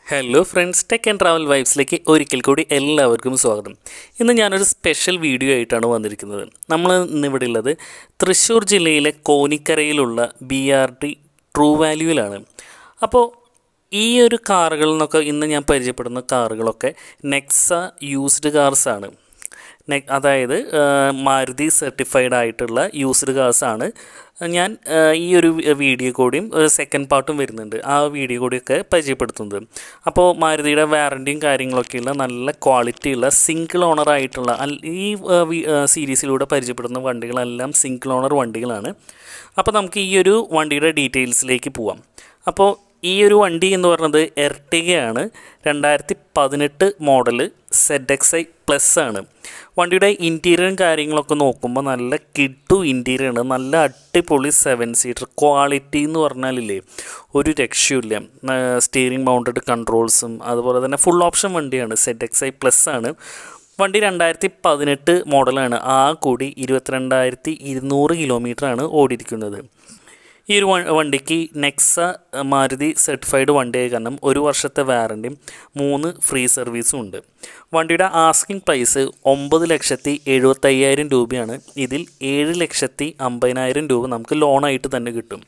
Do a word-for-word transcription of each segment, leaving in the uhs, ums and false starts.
Hello friends, tech and travel വൈബ്സിലേക്ക് ഒരിക്കൽ കൂടി എല്ലാവർക്കും സ്വാഗതം. ഇന്ന് ഞാനൊരു സ്പെഷ്യൽ വീഡിയോ ആയിട്ടാണ് വന്നിരിക്കുന്നത്. നമ്മൾ ഇന്നിവിടെ ഉള്ളത് തൃശ്ശൂർ ജില്ലയിലെ കോനിക്കരയിലുള്ള ബി ആർ ടി ട്രൂ വാല്യൂവിലാണ്. അപ്പോൾ ഈ ഒരു കാറുകളിൽ നിന്നൊക്കെ ഇന്ന് ഞാൻ പരിചയപ്പെടുന്ന കാറുകളൊക്കെ നെക്സ യൂസ്ഡ് കാർസാണ്. നെ അതായത് മാരുതി സർട്ടിഫൈഡ് ആയിട്ടുള്ള യൂസ്ഡ് കാർസാണ് ഞാൻ ഈ ഒരു വീഡിയോ കൂടിയും ഒരു സെക്കൻഡ് പാർട്ടും വരുന്നുണ്ട്, ആ വീഡിയോ കൂടിയൊക്കെ പരിചയപ്പെടുത്തുന്നത്. അപ്പോൾ മാരുതിയുടെ വാറൻറ്റിയും കാര്യങ്ങളൊക്കെയുള്ള നല്ല ക്വാളിറ്റിയുള്ള സിംഗിൾ ഓണർ ആയിട്ടുള്ള ഈ സീരീസിലൂടെ പരിചയപ്പെടുന്ന വണ്ടികളെല്ലാം സിംഗിൾ ഓണർ വണ്ടികളാണ്. അപ്പോൾ നമുക്ക് ഈ ഒരു വണ്ടിയുടെ ഡീറ്റെയിൽസിലേക്ക് പോവാം. അപ്പോൾ ഈ ഒരു വണ്ടി എന്ന് പറയുന്നത് എർട്ടിഗയാണ്. രണ്ടായിരത്തി പതിനെട്ട് model Z X I plus ആണ്. വണ്ടിയുടെ ഇൻറ്റീരിയറും കാര്യങ്ങളൊക്കെ നോക്കുമ്പോൾ നല്ല കിഡു ഇൻറ്റീരിയറാണ്. നല്ല അടിപൊളി സെവൻ സീറ്റർ ക്വാളിറ്റി എന്ന് പറഞ്ഞാലില്ലേ ഒരു രക്ഷയില്ല. സ്റ്റിയറിംഗ് മൗണ്ടഡ് കൺട്രോൾസും അതുപോലെ തന്നെ ഫുൾ ഓപ്ഷൻ വണ്ടിയാണ്. സെഡ് എക്സ് ഐ പ്ലസ് ആണ്. വണ്ടി രണ്ടായിരത്തി പതിനെട്ട് മോഡലാണ്. ആ കൂടി ഇരുപത്തിരണ്ടായിരത്തി ഇരുന്നൂറ് കിലോമീറ്ററാണ് ഓടിയിരിക്കുന്നത്. ഈ ഒരു വണ്ടിക്ക് നെക്സ മാരുതി സർട്ടിഫൈഡ് വണ്ടിയായ കാരണം ഒരു വർഷത്തെ വാറൻറ്റിയും മൂന്ന് ഫ്രീ സർവീസും ഉണ്ട്. വണ്ടിയുടെ ആസ്കിംഗ് പ്രൈസ് ഒമ്പത് ലക്ഷത്തി എഴുപത്തയ്യായിരം രൂപയാണ്. ഇതിൽ ഏഴ് ലക്ഷത്തി അമ്പതിനായിരം രൂപ നമുക്ക് ലോണായിട്ട് തന്നെ കിട്ടും.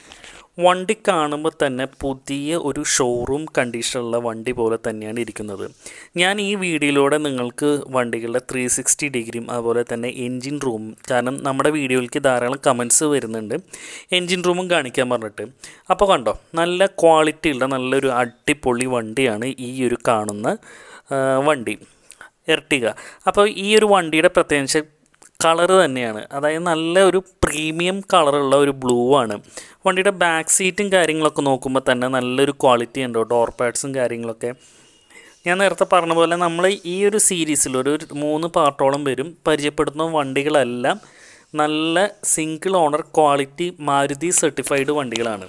വണ്ടി കാണുമ്പോൾ തന്നെ പുതിയ ഒരു ഷോറൂം കണ്ടീഷനുള്ള വണ്ടി പോലെ തന്നെയാണ് ഇരിക്കുന്നത്. ഞാൻ ഈ വീഡിയോയിലൂടെ നിങ്ങൾക്ക് വണ്ടികളുടെ ത്രീ സിക്സ്റ്റി ഡിഗ്രിയും അതുപോലെ തന്നെ എൻജിൻ റൂമും, കാരണം നമ്മുടെ വീഡിയോയിലേക്ക് ധാരാളം കമൻസ് വരുന്നുണ്ട് എൻജിൻ റൂമും കാണിക്കാൻ പറഞ്ഞിട്ട്. അപ്പോൾ കണ്ടോ, നല്ല ക്വാളിറ്റിയുള്ള നല്ലൊരു അടിപൊളി വണ്ടിയാണ് ഈ ഒരു കാണുന്ന വണ്ടി എർട്ടിഗ. അപ്പോൾ ഈ ഒരു വണ്ടിയുടെ പ്രത്യേകിച്ച് കളറ് തന്നെയാണ്, അതായത് നല്ല ഒരു പ്രീമിയം കളറുള്ള ഒരു ബ്ലൂ ആണ്. വണ്ടിയുടെ ബാക്ക് സീറ്റും കാര്യങ്ങളൊക്കെ നോക്കുമ്പോൾ തന്നെ നല്ലൊരു ക്വാളിറ്റി ഉണ്ടോ, ഡോർ പാഡ്സും കാര്യങ്ങളൊക്കെ. ഞാൻ നേരത്തെ പറഞ്ഞ പോലെ നമ്മൾ ഈ ഒരു സീരീസിൽ ഒരു മൂന്ന് പാർട്ടോളം വരും. പരിചയപ്പെടുന്ന വണ്ടികളെല്ലാം നല്ല single owner quality Maruti certified വണ്ടികളാണ്.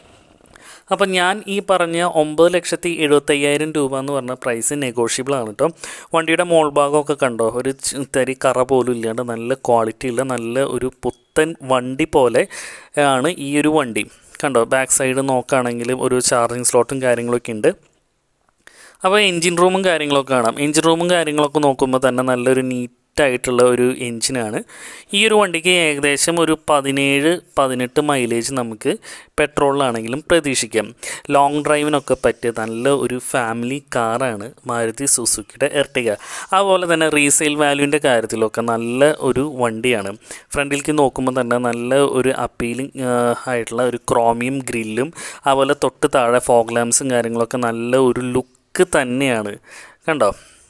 അപ്പം ഞാൻ ഈ പറഞ്ഞ ഒമ്പത് ലക്ഷത്തി എഴുപത്തയ്യായിരം രൂപ എന്ന് പറഞ്ഞ പ്രൈസ് നെഗോഷ്യബിൾ ആണ് കേട്ടോ. വണ്ടിയുടെ മോൾ ഭാഗമൊക്കെ കണ്ടോ, ഒരു തരി കറ പോലും ഇല്ലാണ്ട് നല്ല ക്വാളിറ്റി ഉള്ള നല്ല ഒരു പുത്തൻ വണ്ടി പോലെ ആണ് ഈ ഒരു വണ്ടി. കണ്ടോ, ബാക്ക് സൈഡ് നോക്കുകയാണെങ്കിലും ഒരു ചാർജിങ് സ്ലോട്ടും കാര്യങ്ങളൊക്കെ ഉണ്ട്. അപ്പോൾ എൻജിൻ റൂമും കാര്യങ്ങളൊക്കെ കാണാം. എൻജിൻ റൂമും കാര്യങ്ങളൊക്കെ നോക്കുമ്പോൾ തന്നെ നല്ലൊരു നീറ്റ് ആയിട്ടുള്ള ഒരു എൻജിനാണ്. ഈ ഒരു വണ്ടിക്ക് ഏകദേശം ഒരു പതിനേഴ് പതിനെട്ട് മൈലേജ് നമുക്ക് പെട്രോളിലാണെങ്കിലും പ്രതീക്ഷിക്കാം. ലോങ് ഡ്രൈവിനൊക്കെ പറ്റിയ നല്ല ഒരു ഫാമിലി കാറാണ് മാരുതി സുസുക്കിയുടെ എർട്ടിഗ. അതുപോലെ തന്നെ റീസെയിൽ വാല്യൂവിൻ്റെ കാര്യത്തിലൊക്കെ നല്ല ഒരു വണ്ടിയാണ്. ഫ്രണ്ടിലേക്ക് നോക്കുമ്പോൾ തന്നെ നല്ല ഒരു അപ്പീലിംഗ് ആയിട്ടുള്ള ഒരു ക്രോമിയം ഗ്രില്ലും അതുപോലെ തൊട്ട് താഴെ ഫോഗ് ലാംപ്സും കാര്യങ്ങളൊക്കെ നല്ല ഒരു ലുക്ക് തന്നെയാണ്. കണ്ടോ,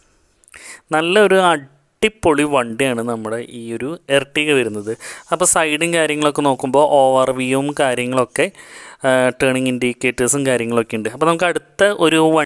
നല്ലൊരു അടിപൊളി വണ്ടിയാണ് നമ്മുടെ ഈ ഒരു എർട്ടിഗ വരുന്നത്. അപ്പോൾ സൈഡും കാര്യങ്ങളൊക്കെ നോക്കുമ്പോൾ ഓവർ വ്യൂവും കാര്യങ്ങളൊക്കെ ടേണിംഗ് ഇൻഡിക്കേറ്റേഴ്സും കാര്യങ്ങളൊക്കെ ഉണ്ട്. അപ്പോൾ നമുക്ക് അടുത്ത ഒരു വണ്ടി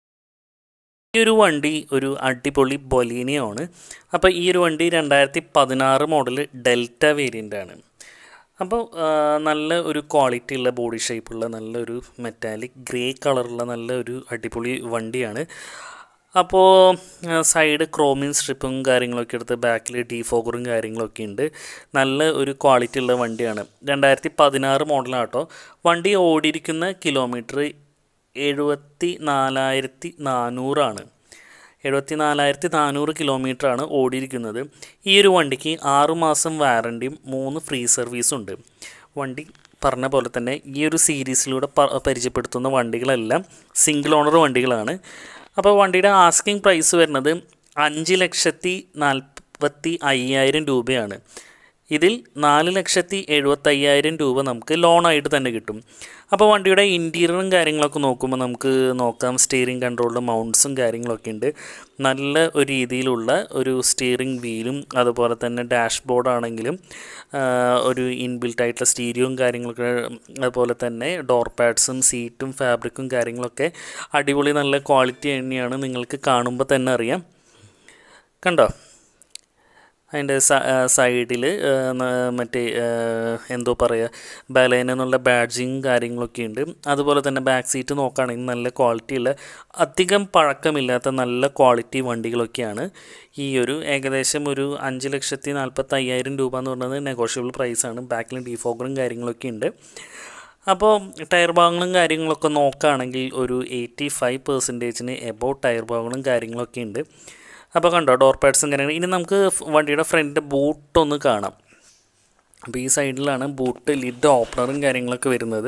ഈ ഒരു വണ്ടി ഒരു അടിപൊളി ബൊലീനയാണ്. അപ്പോൾ ഈ ഒരു വണ്ടി രണ്ടായിരത്തി പതിനാറ് മോഡൽ ഡെൽറ്റ വേരിയൻ്റാണ്. അപ്പോൾ നല്ല ഒരു ക്വാളിറ്റി ഉള്ള ബോഡി ഷേപ്പുള്ള നല്ലൊരു മെറ്റാലിക് ഗ്രേ കളറുള്ള നല്ല ഒരു അടിപൊളി വണ്ടിയാണ്. അപ്പോൾ സൈഡ് ക്രോമിയം സ്ട്രിപ്പും കാര്യങ്ങളൊക്കെ എടുത്ത് ബാക്കിൽ ഡീഫോഗറും കാര്യങ്ങളൊക്കെ ഉണ്ട്. നല്ല ഒരു ക്വാളിറ്റി ഉള്ള വണ്ടിയാണ്. രണ്ടായിരത്തി പതിനാറ് മോഡലാട്ടോ. വണ്ടി ഓടിയിരിക്കുന്ന കിലോമീറ്റർ എഴുപത്തി നാലായിരത്തി നാനൂറാണ്. എഴുപത്തി നാലായിരത്തി നാനൂറ് കിലോമീറ്ററാണ് ഓടിയിരിക്കുന്നത്. ഈ ഒരു വണ്ടിക്ക് ആറുമാസം വാറൻറ്റിയും മൂന്ന് ഫ്രീ സർവീസും ഉണ്ട്. വണ്ടി പറഞ്ഞ പോലെ തന്നെ ഈ ഒരു സീരീസിലൂടെ പരിചയപ്പെടുത്തുന്ന വണ്ടികളെല്ലാം സിംഗിൾ ഓണർ വണ്ടികളാണ്. അപ്പോൾ വണ്ടിയുടെ ആസ്കിംഗ് പ്രൈസ് വരുന്നത് അഞ്ച് ലക്ഷത്തി നാൽപ്പത്തി അയ്യായിരം രൂപയാണ്. ഇതിൽ നാല് ലക്ഷത്തി എഴുപത്തയ്യായിരം രൂപ നമുക്ക് ലോണായിട്ട് തന്നെ കിട്ടും. അപ്പോൾ വണ്ടിയുടെ ഇൻറ്റീരിയറും കാര്യങ്ങളൊക്കെ നോക്കുമ്പോൾ നമുക്ക് നോക്കാം. സ്റ്റിയറിംഗ് കൺട്രോളിൻ്റെ മൗണ്ട്സും കാര്യങ്ങളൊക്കെ ഉണ്ട്. നല്ല ഒരു രീതിയിലുള്ള ഒരു സ്റ്റിയറിംഗ് വീലും അതുപോലെ തന്നെ ഡാഷ് ബോർഡാണെങ്കിലും ഒരു ഇൻബിൽറ്റ് ആയിട്ടുള്ള സ്റ്റീരിയോയും കാര്യങ്ങളൊക്കെ, അതുപോലെ തന്നെ ഡോർ പാഡ്സും സീറ്റും ഫാബ്രിക്കും കാര്യങ്ങളൊക്കെ അടിപൊളി നല്ല ക്വാളിറ്റി തന്നെയാണ്. നിങ്ങൾക്ക് കാണുമ്പോൾ തന്നെ അറിയാം. കണ്ടോ, അതിൻ്റെ സൈഡിൽ മറ്റേ എന്തോ പറയുക ബലേന എന്നുള്ള ബാഡ്ജിങ് കാര്യങ്ങളൊക്കെ ഉണ്ട്. അതുപോലെ തന്നെ ബാക്ക് സീറ്റ് നോക്കുകയാണെങ്കിൽ നല്ല ക്വാളിറ്റിയുള്ള അധികം പഴക്കമില്ലാത്ത നല്ല ക്വാളിറ്റി വണ്ടികളൊക്കെയാണ്. ഈ ഒരു ഏകദേശം ഒരു അഞ്ച് ലക്ഷത്തി നാൽപ്പത്തി അയ്യായിരം രൂപ എന്ന് പറയുന്നത് നെഗോഷ്യബിൾ പ്രൈസാണ്. ബാക്കിൽ ഡീഫോഗറും കാര്യങ്ങളൊക്കെ ഉണ്ട്. അപ്പോൾ ടയർ ഭാഗങ്ങളും കാര്യങ്ങളൊക്കെ നോക്കുകയാണെങ്കിൽ ഒരു എയ്റ്റി ഫൈവ് പെർസെൻറ്റേജിന് എബോവ് ടയർ ഭാഗങ്ങളും കാര്യങ്ങളൊക്കെ ഉണ്ട്. അപ്പോൾ കണ്ടോ ഡോർ പാഡ്സും കാര്യങ്ങളും. ഇനി നമുക്ക് വണ്ടിയുടെ ഫ്രണ്ട് ബൂട്ടൊന്ന് കാണാം. അപ്പോൾ ഈ സൈഡിലാണ് ബൂട്ട് ലിഡ് ഓപ്പണറും കാര്യങ്ങളൊക്കെ വരുന്നത്.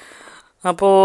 അപ്പോൾ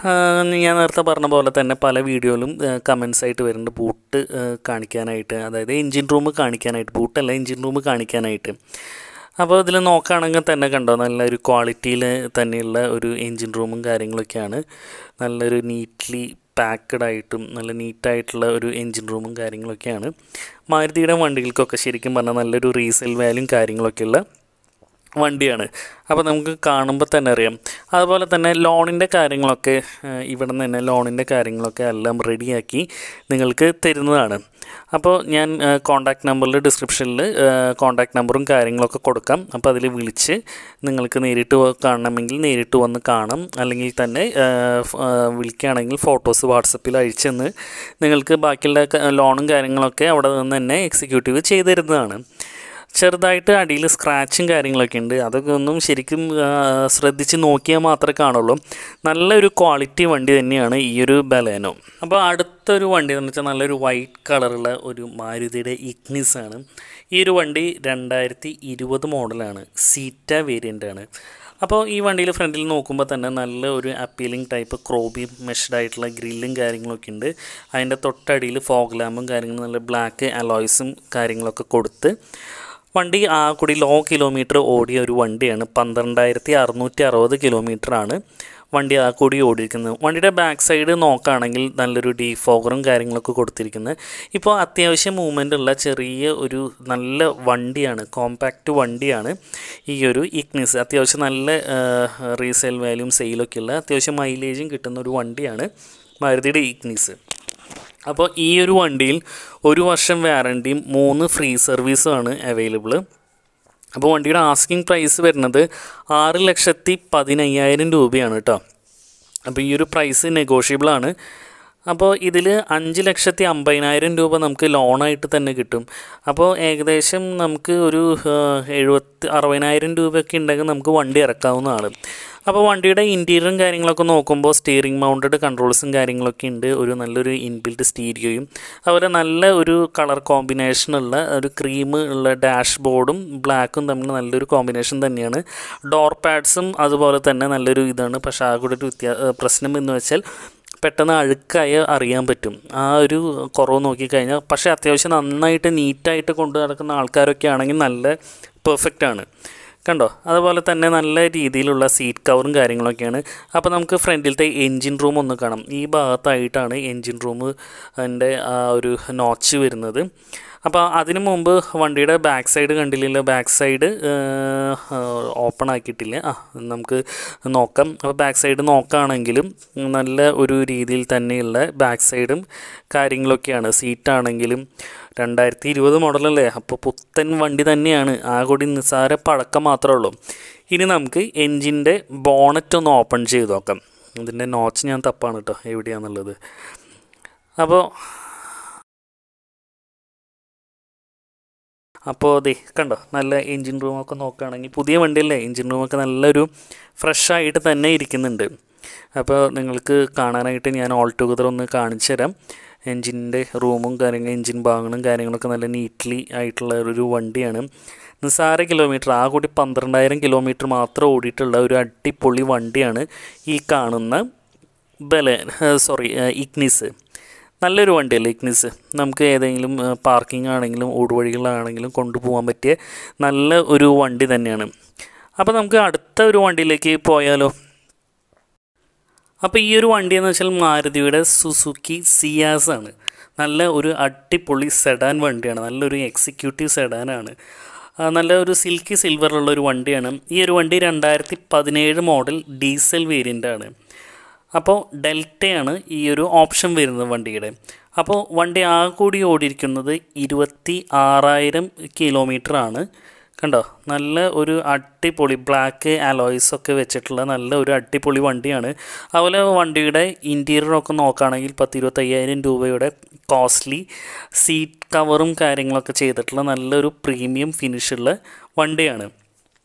ഞാൻ നേരത്തെ പറഞ്ഞ പോലെ തന്നെ പല വീഡിയോയിലും കമൻസ് ആയിട്ട് വരുന്നുണ്ട് ബൂട്ട് കാണിക്കാനായിട്ട്, അതായത് എൻജിൻ റൂം കാണിക്കാനായിട്ട്, ബൂട്ടല്ല എൻജിൻ റൂം കാണിക്കാനായിട്ട്. അപ്പോൾ ഇതിൽ നോക്കുകയാണെങ്കിൽ തന്നെ കണ്ടോ നല്ലൊരു ക്വാളിറ്റിയിൽ തന്നെയുള്ള ഒരു എൻജിൻ റൂമും കാര്യങ്ങളൊക്കെയാണ്. നല്ലൊരു നീറ്റ്ലി പാക്ക്ഡ് ആയിട്ടും നല്ല നീറ്റായിട്ടുള്ള ഒരു എൻജിൻ റൂമും കാര്യങ്ങളൊക്കെയാണ്. മാരുതിയുടെ വണ്ടികൾക്കൊക്കെ ശരിക്കും പറഞ്ഞാൽ നല്ലൊരു റീസെയിൽ വാല്യൂം കാര്യങ്ങളൊക്കെയുള്ള വണ്ടിയാണ്. അപ്പോൾ നമുക്ക് കാണുമ്പോൾ തന്നെ അറിയാം. അതുപോലെ തന്നെ ലോണിൻ്റെ കാര്യങ്ങളൊക്കെ ഇവിടെ നിന്ന് തന്നെ ലോണിൻ്റെ കാര്യങ്ങളൊക്കെ എല്ലാം റെഡിയാക്കി നിങ്ങൾക്ക് തരുന്നതാണ്. അപ്പോൾ ഞാൻ കോൺടാക്റ്റ് നമ്പറിൽ ഡിസ്ക്രിപ്ഷനിൽ കോൺടാക്റ്റ് നമ്പറും കാര്യങ്ങളൊക്കെ കൊടുക്കാം. അപ്പോൾ അതിൽ വിളിച്ച് നിങ്ങൾക്ക് നേരിട്ട് കാണണമെങ്കിൽ നേരിട്ട് വന്ന് കാണാം. അല്ലെങ്കിൽ തന്നെ വിളിക്കുകയാണെങ്കിൽ ഫോട്ടോസ് വാട്സപ്പിൽ അയച്ചെന്ന് നിങ്ങൾക്ക് ബാക്കിയുള്ള ലോണും കാര്യങ്ങളൊക്കെ അവിടെ നിന്ന് തന്നെ എക്സിക്യൂട്ടീവ് ചെയ്തു തരുന്നതാണ്. ചെറുതായിട്ട് അടിയിൽ സ്ക്രാച്ചും കാര്യങ്ങളൊക്കെ ഉണ്ട്. അതൊക്കെ ഒന്നും ശരിക്കും ശ്രദ്ധിച്ച് നോക്കിയാൽ മാത്രമേ കാണുള്ളൂ. നല്ലൊരു ക്വാളിറ്റി വണ്ടി തന്നെയാണ് ഈ ഒരു ബലേനോ. അപ്പോൾ അടുത്തൊരു വണ്ടി എന്ന് വെച്ചാൽ നല്ലൊരു വൈറ്റ് കളറുള്ള ഒരു മാരുതിയുടെ ഇഗ്നിസ് ആണ്. ഈ ഒരു വണ്ടി രണ്ടായിരത്തി ഇരുപത് മോഡലാണ്, സീറ്റ വേരിയൻ്റാണ്. അപ്പോൾ ഈ വണ്ടിയിൽ ഫ്രണ്ടിൽ നോക്കുമ്പോൾ തന്നെ നല്ല ഒരു അപ്പീലിംഗ് ടൈപ്പ് ക്രോബി മെഷ്ഡ് ആയിട്ടുള്ള ഗ്രില്ലും കാര്യങ്ങളൊക്കെ ഉണ്ട്. അതിൻ്റെ തൊട്ടടിയിൽ ഫോഗ് ലാമ്പും കാര്യങ്ങളും നല്ല ബ്ലാക്ക് അലോയ്സും കാര്യങ്ങളൊക്കെ കൊടുത്ത് വണ്ടി ആ കൂടി ലോ കിലോമീറ്റർ ഓടിയ ഒരു വണ്ടിയാണ്. പന്ത്രണ്ടായിരത്തി അറുന്നൂറ്റി അറുപത് കിലോമീറ്ററാണ് വണ്ടി ആ കൂടി ഓടിയിരിക്കുന്നത്. വണ്ടിയുടെ ബാക്ക് സൈഡ് നോക്കുകയാണെങ്കിൽ നല്ലൊരു ഡീഫോഗറും കാര്യങ്ങളൊക്കെ കൊടുത്തിരിക്കുന്നത്. ഇപ്പോൾ അത്യാവശ്യം മൂവ്മെൻ്റ് ഉള്ള ചെറിയ ഒരു നല്ല വണ്ടിയാണ്, കോമ്പാക്റ്റ് വണ്ടിയാണ് ഈ ഒരു ഇഗ്നിസ്. അത്യാവശ്യം നല്ല റീസെയിൽ വാല്യൂം സെയിലൊക്കെ ഉള്ള അത്യാവശ്യം മൈലേജും കിട്ടുന്ന ഒരു വണ്ടിയാണ് മാരുതിയുടെ ഇഗ്നിസ്. അപ്പോൾ ഈ ഒരു വണ്ടിയിൽ ഒരു വർഷം വാറണ്ടിയും മൂന്ന് ഫ്രീ സർവീസുമാണ് അവൈലബിൾ. അപ്പോൾ വണ്ടിയുടെ ആസ്കിങ് പ്രൈസ് വരുന്നത് ആറ് ലക്ഷത്തി പതിനയ്യായിരം രൂപയാണ് കേട്ടോ. അപ്പോൾ ഈ ഒരു പ്രൈസ് നെഗോഷ്യബിളാണ്. അപ്പോൾ ഇതിൽ അഞ്ച് ലക്ഷത്തി അമ്പതിനായിരം രൂപ നമുക്ക് ലോണായിട്ട് തന്നെ കിട്ടും. അപ്പോൾ ഏകദേശം നമുക്ക് ഒരു എഴുപത്തി അറുപതിനായിരം രൂപയൊക്കെ ഉണ്ടെങ്കിൽ നമുക്ക് വണ്ടി ഇറക്കാവുന്നതാണ്. അപ്പോൾ വണ്ടിയുടെ ഇൻറ്റീരിയറും കാര്യങ്ങളൊക്കെ നോക്കുമ്പോൾ സ്റ്റിയറിംഗ് മൗണ്ടഡ് കൺട്രോൾസും കാര്യങ്ങളൊക്കെ ഉണ്ട്. ഒരു നല്ലൊരു ഇൻബിൽറ്റ് സ്റ്റീരിയോയും അതുപോലെ നല്ല ഒരു കളർ കോമ്പിനേഷനുള്ള ഒരു ക്രീം ഉള്ള ഡാഷ് ബോർഡും ബ്ലാക്കും തമ്മിൽ നല്ലൊരു കോമ്പിനേഷൻ തന്നെയാണ്. ഡോർ പാഡ്സും അതുപോലെ തന്നെ നല്ലൊരു ഇതാണ്. പക്ഷേ ആ കൂടെ ഒരു വ്യത്യാ പ്രശ്നം എന്ന് വെച്ചാൽ പെട്ടെന്ന് അഴുക്കായി അറിയാൻ പറ്റും ആ ഒരു കുറവ് നോക്കിക്കഴിഞ്ഞാൽ. പക്ഷേ അത്യാവശ്യം നന്നായിട്ട് നീറ്റായിട്ട് കൊണ്ടു നടക്കുന്ന ആൾക്കാരൊക്കെ ആണെങ്കിൽ നല്ല പെർഫെക്റ്റാണ് കണ്ടോ. അതുപോലെ തന്നെ നല്ല രീതിയിലുള്ള സീറ്റ് കവറും കാര്യങ്ങളൊക്കെയാണ്. അപ്പോൾ നമുക്ക് ഫ്രണ്ടിലത്തെ എൻജിൻ റൂം ഒന്ന് കാണാം. ഈ ഭാഗത്തായിട്ടാണ് എൻജിൻ റൂം അതിൻ്റെ ആ ഒരു നോച്ച് വരുന്നത്. അപ്പോൾ അതിനു മുമ്പ് വണ്ടിയുടെ ബാക്ക് സൈഡ് കണ്ടില്ലല്ലോ, ബാക്ക് സൈഡ് ഓപ്പൺ ആക്കിയിട്ടില്ല. ആ നമുക്ക് നോക്കാം. അപ്പോൾ ബാക്ക് സൈഡ് നോക്കുകയാണെങ്കിലും നല്ല ഒരു രീതിയിൽ തന്നെയുള്ള ബാക്ക് സൈഡും കാര്യങ്ങളൊക്കെയാണ്. സീറ്റാണെങ്കിലും രണ്ടായിരത്തി ഇരുപത് മോഡലല്ലേ, അപ്പോൾ പുത്തൻ വണ്ടി തന്നെയാണ്. ആ കൂടി നിസ്സാര പഴക്കം മാത്രമേ ഉള്ളൂ. ഇനി നമുക്ക് എൻജിൻ്റെ ബോണറ്റ് ഒന്ന് ഓപ്പൺ ചെയ്ത് നോക്കാം. ഇതിൻ്റെ നോച്ച് ഞാൻ തപ്പാണ് കേട്ടോ എവിടെയാണെന്നുള്ളത്. അപ്പോൾ അപ്പോൾ അതെ കണ്ടോ നല്ല എൻജിൻ റൂമൊക്കെ നോക്കുകയാണെങ്കിൽ പുതിയ വണ്ടിയല്ലേ, എൻജിൻ റൂമൊക്കെ നല്ലൊരു ഫ്രഷായിട്ട് തന്നെ ഇരിക്കുന്നുണ്ട്. അപ്പോൾ നിങ്ങൾക്ക് കാണാനായിട്ട് ഞാൻ ഓൾ ടുഗദർ ഒന്ന് കാണിച്ചു തരാം. എൻജിൻ്റെ റൂമും കാര്യങ്ങളും എൻജിൻ ഭാഗങ്ങളും കാര്യങ്ങളൊക്കെ നല്ല നീറ്റ്ലി ആയിട്ടുള്ള ഒരു വണ്ടിയാണ്. നിസ്സാര കിലോമീറ്റർ ആ കൂടി പന്ത്രണ്ടായിരം കിലോമീറ്റർ മാത്രം ഓടിയിട്ടുള്ള ഒരു അടിപൊളി വണ്ടിയാണ് ഈ കാണുന്ന ബലേൻ സോറി ഇഗ്നിസ്. നല്ലൊരു വണ്ടിയല്ലേ ഇഗ്നിസ്. നമുക്ക് ഏതെങ്കിലും പാർക്കിംഗ് ആണെങ്കിലും ഊടുവഴികളാണെങ്കിലും കൊണ്ടുപോകാൻ പറ്റിയ നല്ല ഒരു വണ്ടി തന്നെയാണ്. അപ്പോൾ നമുക്ക് അടുത്ത ഒരു വണ്ടിയിലേക്ക് പോയാലോ. അപ്പോൾ ഈ ഒരു വണ്ടി എന്ന് വെച്ചാൽ മാരുതിയുടെ സുസുക്കി സിയാസ് ആണ്. നല്ല ഒരു അടിപൊളി സെഡാൻ വണ്ടിയാണ്, നല്ലൊരു എക്സിക്യൂട്ടീവ് സെഡാനാണ്. നല്ല ഒരു സിൽക്കി സിൽവറുള്ളൊരു വണ്ടിയാണ്. ഈ ഒരു വണ്ടി രണ്ടായിരത്തി പതിനേഴ് മോഡൽ ഡീസൽ വേരിയൻ്റാണ്. അപ്പോൾ ഡെൽറ്റയാണ് ഈ ഒരു ഓപ്ഷൻ വരുന്നത് വണ്ടിയുടെ. അപ്പോൾ വണ്ടി ആ കൂടി ഓടിയിരിക്കുന്നത് ഇരുപത്തി ആറായിരം കിലോമീറ്ററാണ്. കണ്ടോ നല്ല ഒരു അടിപൊളി ബ്ലാക്ക് അലോയ്സൊക്കെ വെച്ചിട്ടുള്ള നല്ല ഒരു അടിപൊളി വണ്ടിയാണ്. അതുപോലെ വണ്ടിയുടെ ഇൻറ്റീരിയറൊക്കെ നോക്കുകയാണെങ്കിൽ പത്ത് ഇരുപത്തയ്യായിരം രൂപയുടെ കോസ്റ്റ്ലി സീറ്റ് കവറും കാര്യങ്ങളൊക്കെ ചെയ്തിട്ടുള്ള നല്ലൊരു പ്രീമിയം ഫിനിഷുള്ള വണ്ടിയാണ്.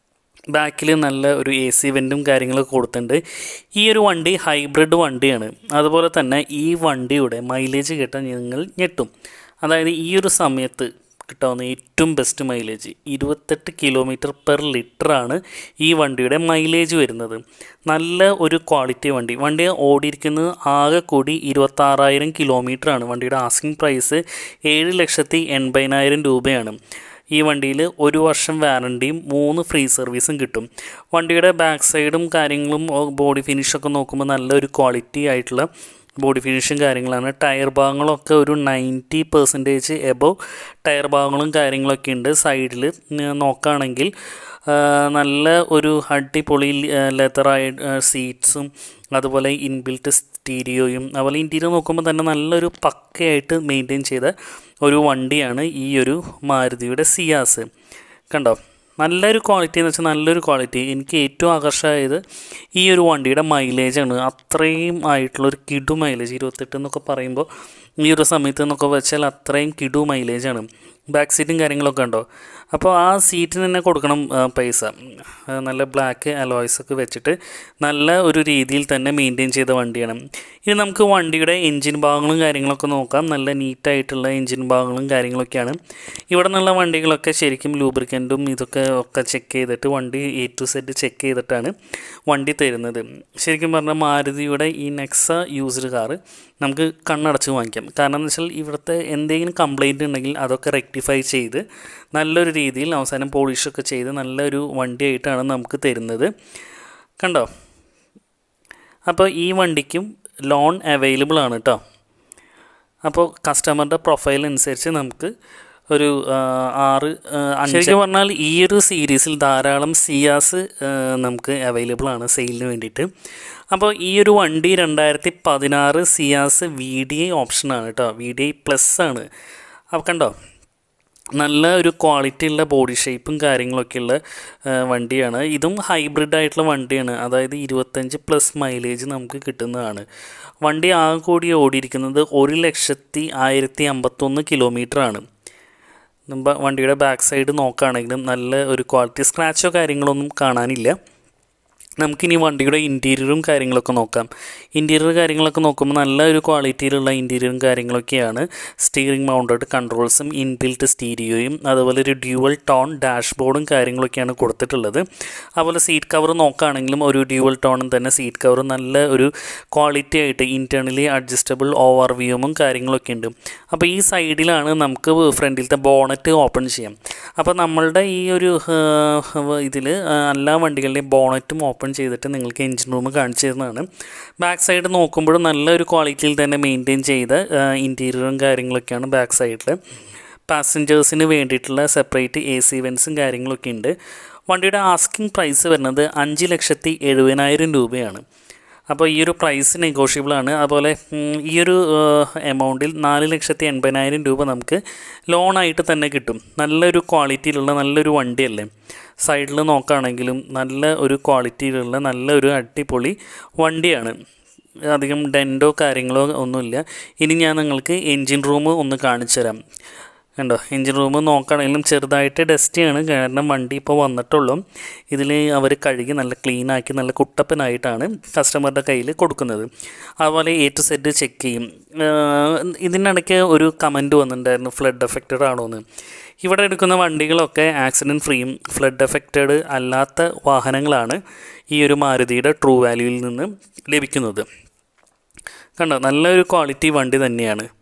ബാക്കിൽ നല്ല ഒരു എ സി വെൻറ്റും കാര്യങ്ങളൊക്കെ കൊടുത്തിട്ടുണ്ട്. ഈ ഒരു വണ്ടി ഹൈബ്രിഡ് വണ്ടിയാണ്. അതുപോലെ തന്നെ ഈ വണ്ടിയുടെ മൈലേജ് കേട്ടാൽ നിങ്ങൾ ഞെട്ടും. അതായത് ഈ ഒരു സമയത്ത് കിട്ടാവുന്ന ഏറ്റവും ബെസ്റ്റ് മൈലേജ് ഇരുപത്തെട്ട് കിലോമീറ്റർ പെർ ലിറ്ററാണ് ഈ വണ്ടിയുടെ മൈലേജ് വരുന്നത്. നല്ല ഒരു ക്വാളിറ്റി വണ്ടി. വണ്ടി ഓടിയിരിക്കുന്നത് ആകെ കൂടി ഇരുപത്താറായിരം കിലോമീറ്ററാണ്. വണ്ടിയുടെ ആസ്കിങ് പ്രൈസ് ഏഴ് ലക്ഷത്തി എൺപതിനായിരം രൂപയാണ്. ഈ വണ്ടിയിൽ ഒരു വർഷം വാറണ്ടിയും മൂന്ന് ഫ്രീ സർവീസും കിട്ടും. വണ്ടിയുടെ ബാക്ക് സൈഡും കാര്യങ്ങളും ബോഡി ഫിനിഷൊക്കെ നോക്കുമ്പോൾ നല്ലൊരു ക്വാളിറ്റി ആയിട്ടുള്ള ബോഡി ഫിനിഷും കാര്യങ്ങളാണ്. ടയർ ഭാഗങ്ങളൊക്കെ ഒരു നയൻറ്റി പെർസെൻറ്റേജ് എബവ് ടയർ ഭാഗങ്ങളും കാര്യങ്ങളൊക്കെ ഉണ്ട്. സൈഡിൽ നോക്കുകയാണെങ്കിൽ നല്ല ഒരു അടിപൊളി ലെതറായ സീറ്റ്സും അതുപോലെ ഇൻബിൽറ്റ് സ്റ്റീരിയോയും അതുപോലെ ഇൻറ്റീരിയർ നോക്കുമ്പോൾ തന്നെ നല്ലൊരു പക്കയായിട്ട് മെയിൻറ്റെയിൻ ചെയ്ത ഒരു വണ്ടിയാണ് ഈ ഒരു മാരുതിയുടെ സിയാസ്. കണ്ടോ, നല്ലൊരു ക്വാളിറ്റി എന്ന് വെച്ചാൽ നല്ലൊരു ക്വാളിറ്റി. എനിക്ക് ഏറ്റവും ആകർഷകമായത് ഈ ഒരു വണ്ടിയുടെ മൈലേജാണ്. അത്രയും ആയിട്ടുള്ളൊരു കിടു മൈലേജ് ഇരുപത്തെട്ട് എന്നൊക്കെ പറയുമ്പോൾ ഈ ഒരു സമയത്ത് എന്നൊക്കെ വെച്ചാൽ അത്രയും കിടു മൈലേജാണ്. ബാക്ക് സീറ്റും കാര്യങ്ങളൊക്കെ ഉണ്ടോ. അപ്പോൾ ആ സീറ്റിന് തന്നെ കൊടുക്കണം പൈസ. നല്ല ബ്ലാക്ക് അലോയ്സൊക്കെ വെച്ചിട്ട് നല്ല ഒരു രീതിയിൽ തന്നെ മെയിൻറ്റെയിൻ ചെയ്ത വണ്ടിയാണ്. ഇനി നമുക്ക് വണ്ടിയുടെ എൻജിൻ ഭാഗങ്ങളും കാര്യങ്ങളൊക്കെ നോക്കാം. നല്ല നീറ്റായിട്ടുള്ള എൻജിൻ ഭാഗങ്ങളും കാര്യങ്ങളൊക്കെയാണ്. ഇവിടെ നിന്നുള്ള വണ്ടികളൊക്കെ ശരിക്കും ലൂബ്രിക്കൻറ്റും ഇതൊക്കെ ഒക്കെ ചെക്ക് ചെയ്തിട്ട് വണ്ടി എ ടു സെറ്റ് ചെക്ക് ചെയ്തിട്ടാണ് വണ്ടി തരുന്നത്. ശരിക്കും പറഞ്ഞാൽ മാരുതിയുടെ ഈ നെക്സ യൂസ്ഡ് കാറ് നമുക്ക് കണ്ണടച്ച് വാങ്ങിക്കാം. കാരണം എന്ന് വെച്ചാൽ ഇവിടുത്തെ എന്തെങ്കിലും കംപ്ലൈൻറ്റ് ഉണ്ടെങ്കിൽ അതൊക്കെ റെക്ടിഫൈ ചെയ്ത് നല്ലൊരു രീതിയിൽ അവസാനം പോളിഷൊക്കെ ചെയ്ത് നല്ലൊരു വണ്ടിയായിട്ടാണ് നമുക്ക് തരുന്നത്. കണ്ടോ, അപ്പോൾ ഈ വണ്ടിക്കും ലോൺ അവൈലബിൾ ആണ് കേട്ടോ. അപ്പോൾ കസ്റ്റമറുടെ പ്രൊഫൈൽ അനുസരിച്ച് നമുക്ക് ഒരു ആറ് ശരിക്കും പറഞ്ഞാൽ ഈ ഒരു സീരീസിൽ ധാരാളം സിയാസ് നമുക്ക് അവൈലബിൾ ആണ് സെയിലിന് വേണ്ടിയിട്ട്. അപ്പോൾ ഈ ഒരു വണ്ടി രണ്ടായിരത്തി പതിനാറ് സിയാസ് വി ഡി ഐ ഓപ്ഷനാണ് കേട്ടോ. വി ഡി ഐ പ്ലസ് ആണ്. അപ്പോൾ കണ്ടോ, നല്ല ഒരു ക്വാളിറ്റി ഉള്ള ബോഡി ഷേപ്പും കാര്യങ്ങളൊക്കെയുള്ള വണ്ടിയാണ്. ഇതും ഹൈബ്രിഡ് ആയിട്ടുള്ള വണ്ടിയാണ്. അതായത് ഇരുപത്തഞ്ച് പ്ലസ് മൈലേജ് നമുക്ക് കിട്ടുന്നതാണ്. വണ്ടി ആകെ കൂടി ഓടിയിരിക്കുന്നത് ഒരു ലക്ഷത്തി ആയിരത്തി അമ്പത്തൊന്ന് കിലോമീറ്ററാണ്. വണ്ടിയുടെ ബാക്ക് സൈഡ് നോക്കുകയാണെങ്കിലും നല്ല ഒരു ക്വാളിറ്റി, സ്ക്രാച്ചോ കാര്യങ്ങളൊന്നും കാണാനില്ല. നമുക്കിനി വണ്ടിയുടെ ഇൻറ്റീരിയറും കാര്യങ്ങളൊക്കെ നോക്കാം. ഇൻറ്റീരിയർ കാര്യങ്ങളൊക്കെ നോക്കുമ്പോൾ നല്ല ഒരു ക്വാളിറ്റിയിലുള്ള ഇൻറ്റീരിയറും കാര്യങ്ങളൊക്കെയാണ്. സ്റ്റിയറിംഗ് മൗണ്ടഡ് കൺട്രോൾസും ഇൻബിൽറ്റ് സ്റ്റീരിയോയും അതുപോലെ ഒരു ഡ്യുവൽ ടോൺ ഡാഷ്ബോർഡും കാര്യങ്ങളൊക്കെയാണ് കൊടുത്തിട്ടുള്ളത്. അതുപോലെ സീറ്റ് കവർ നോക്കുകയാണെങ്കിലും ഒരു ഡ്യുവൽ ടോണും തന്നെ സീറ്റ് കവർ നല്ല ഒരു ക്വാളിറ്റി ആയിട്ട് ഇൻറ്റേർണലി അഡ്ജസ്റ്റബിൾ ഓവർ വ്യൂമും കാര്യങ്ങളൊക്കെ ഉണ്ട്. അപ്പോൾ ഈ സൈഡിലാണ് നമുക്ക് ഫ്രണ്ടിലത്തെ ബോണറ്റ് ഓപ്പൺ ചെയ്യാം. അപ്പോൾ നമ്മളുടെ ഈ ഒരു ഇതിൽ എല്ലാ വണ്ടികളുടെയും ബോണറ്റും ഓപ്പൺ ചെയ്തിട്ട് നിങ്ങൾക്ക് എഞ്ചിൻ റൂം കാണിച്ചു തരുന്നതാണ്. ബാക്ക് സൈഡ് നോക്കുമ്പോഴും നല്ലൊരു ക്വാളിറ്റിയിൽ തന്നെ മെയിൻറ്റെയിൻ ചെയ്ത ഇൻറ്റീരിയറും കാര്യങ്ങളൊക്കെയാണ് ബാക്ക് സൈഡിൽ. പാസഞ്ചേഴ്സിന് വേണ്ടിയിട്ടുള്ള സെപ്പറേറ്റ് എ സി വെൻസും കാര്യങ്ങളൊക്കെ ഉണ്ട്. വണ്ടിയുടെ ആസ്കിങ് പ്രൈസ് വരുന്നത് അഞ്ച് ലക്ഷത്തി എഴുപതിനായിരം രൂപയാണ്. അപ്പോൾ ഈ ഒരു പ്രൈസ് നെഗോഷ്യബിളാണ്. അതുപോലെ ഈ ഒരു എമൗണ്ടിൽ നാല് ലക്ഷത്തി എൺപതിനായിരം രൂപ നമുക്ക് ലോണായിട്ട് തന്നെ കിട്ടും. നല്ലൊരു ക്വാളിറ്റിയിലുള്ള നല്ലൊരു വണ്ടിയല്ലേ. സൈഡിൽ നോക്കുകയാണെങ്കിലും നല്ല ഒരു ക്വാളിറ്റിയിലുള്ള നല്ലൊരു അടിപൊളി വണ്ടിയാണ്. അധികം ഡെൻറ്റോ കാര്യങ്ങളോ ഒന്നുമില്ല. ഇനി ഞാൻ നിങ്ങൾക്ക് എൻജിൻ റൂം ഒന്ന് കാണിച്ചു തരാം. കണ്ടോ, എൻജിൻ റൂം നോക്കുകയാണെങ്കിലും ചെറുതായിട്ട് ഡസ്റ്റിയാണ്. കാരണം വണ്ടി ഇപ്പോൾ വന്നിട്ടുള്ളൂ. ഇതിൽ അവർ കഴുകി നല്ല ക്ലീനാക്കി നല്ല കുട്ടപ്പനായിട്ടാണ് കസ്റ്റമറുടെ കയ്യിൽ കൊടുക്കുന്നത്. അതുപോലെ എ ടു സെറ്റ് ചെക്ക് ചെയ്യും. ഇതിനിടയ്ക്ക് ഒരു കമൻറ്റ് വന്നിട്ടുണ്ടായിരുന്നു ഫ്ലഡ് എഫക്റ്റഡ് ആണോ എന്ന്. ഇവിടെ എടുക്കുന്ന വണ്ടികളൊക്കെ ആക്സിഡൻറ്റ് ഫ്രീയും ഫ്ലഡ് എഫക്റ്റഡ് അല്ലാത്ത വാഹനങ്ങളാണ് ഈ ഒരു മാരുതിയുടെ ട്രൂ വാല്യൂവിൽ നിന്ന് ലഭിക്കുന്നത്. കണ്ടോ, നല്ലൊരു ക്വാളിറ്റി വണ്ടി തന്നെയാണ്.